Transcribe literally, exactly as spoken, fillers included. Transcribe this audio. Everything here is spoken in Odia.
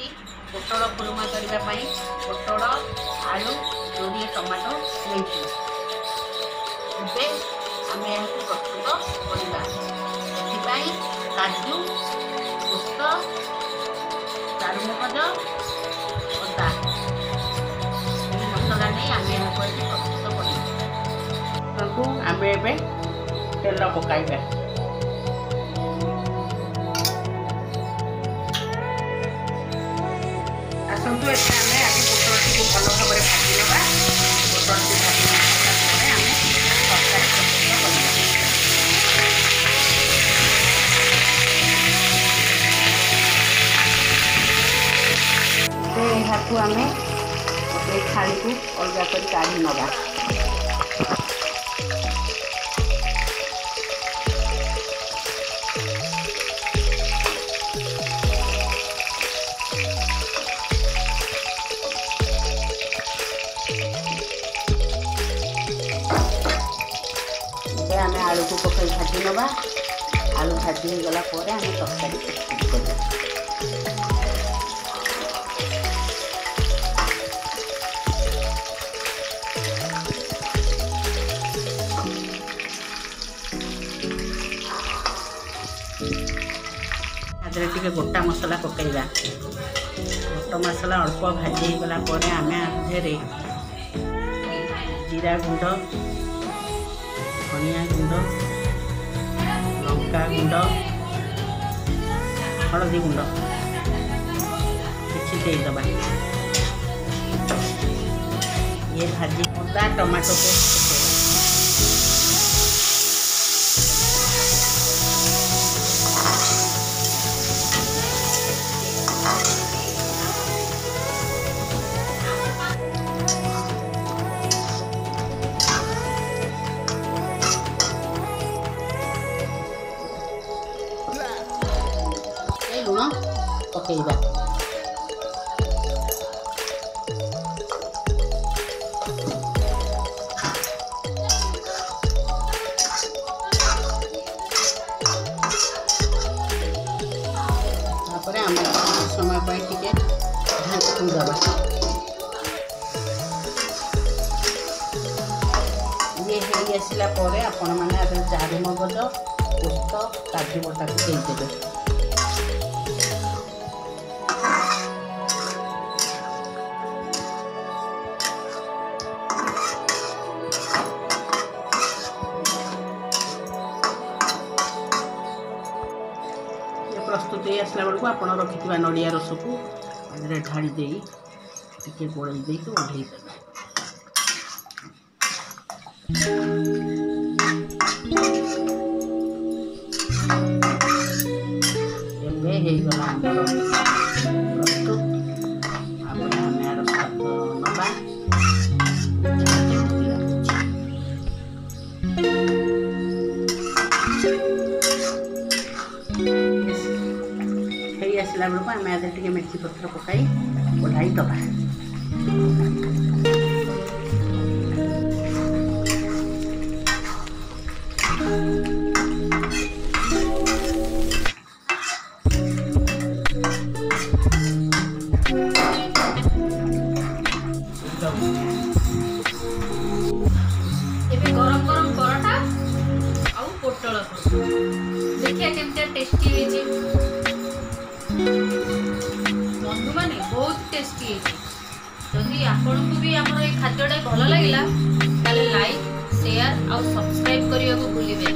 ନେଇଛି ପୋଟଳ କୁରୁମା କରିବା ପାଇଁ ପୋଟଳ ଆଳୁ ଯୋଡ଼ିଏ ଟମାଟୋ ନେଇଛି। ଏବେ ଆମେ ଏହାକୁ ପ୍ରସ୍ତୁତ କରିବା। ସେଥିପାଇଁ କାଜୁ ପୋସ୍ତ ଚାରୁମଗଜ ଅଦା ଏହି ମସଲା ନେଇ ଆମେ ଏହାକୁ ଆଜି ପ୍ରସ୍ତୁତ କରିବା। ତାକୁ ଆମେ ଏବେ ତେଲ ପକାଇବା। ଆସନ୍ତୁ ଏବେ ଆମେ ଆଗେ ପୋଟଳଟିକୁ ଭଲ ଭାବରେ ଭାଜି ନେବା। ପୋଟଳଟି ଭାଜି ନେଲା ପରେ ଆମେ ତରକାରୀ ପ୍ରସ୍ତୁତ କରିବା। ଏହାକୁ ଆମେ ଗୋଟେ ଥାଳିକୁ ଅଲଗା କରି କାଢ଼ି ନେବା। ଆମେ ଆଳୁକୁ ପକାଇ ଭାଜି ନେବା। ଆଳୁ ଭାଜି ହେଇଗଲା ପରେ ଆମେ ତରକାରୀ ପ୍ରସ୍ତୁତ କରିବା। ତାଦେହରେ ଟିକେ ଗୋଟା ମସଲା ପକାଇବା। ଗୋଟା ମସଲା ଅଳ୍ପ ଭାଜି ହେଇଗଲା ପରେ ଆମେ ଆଦେହରେ ଜିରା ଗୁଣ୍ଡ, ଧନିଆ ଗୁଣ୍ଡ, ଲଙ୍କା ଗୁଣ୍ଡ, ହଳଦୀ ଗୁଣ୍ଡ କିଛି ଦେଇଦେବା। ଇଏ ଭାଜି ଅଦା ଟମାଟୋ ପେଷ୍ଟ ଲୁଣ ପକାଇବା। ତାପରେ ଆମେ ସମୟ ପାଇଁ ଟିକେ ଢାଙ୍କି ଦେବା। ଇଏ ହେଇ ଆସିଲା ପରେ ଆପଣମାନେ ଆଗରେ ଚାରୁମଗଜ ପୋସ୍ତ କାଜୁ ବଟାକୁ ଦେଇଦେବେ। ପ୍ରସ୍ତୁତ ହେଇ ଆସିଲା ବେଳକୁ ଆପଣ ରଖିଥିବା ନଡ଼ିଆ ରସକୁ ଏଥିରେ ଢାଳି ଦେଇ ଟିକେ ଗୋଳେଇ ଦେଇକି ଓହ୍ଲେଇ ଦେବେ। ଏବେ ହେଇଗଲା ଆମର ପ୍ରସ୍ତୁତ। ତାପରେ ଆମେ ଆର ସ୍ୱାଦ ନେବା। ହେଇ ଆସିଲା ବେଳକୁ ଆମେ ଆଦେହରେ ଟିକେ ମେଥି ପତ୍ର ପକାଇ ଓହ୍ଲାଇ ଦେବା। ଏବେ ଗରମ ଗରମ ପରଟା ଆଉ ପୋଟଳ ଦେଖିଆ କେମିତିଆ ଟେଷ୍ଟି ହେଇଛି। ବନ୍ଧୁମାନେ ବହୁତ ଟେଷ୍ଟି ହେଇଛି। ଯଦି ଆପଣଙ୍କୁ ବି ଆମର ଏଇ ଖାଦ୍ୟଟା ଭଲ ଲାଗିଲା ତାହେଲେ ଲାଇକ୍, ସେୟାର ଆଉ ସବସ୍କ୍ରାଇବ୍ କରିବାକୁ ଭୁଲିବେନି।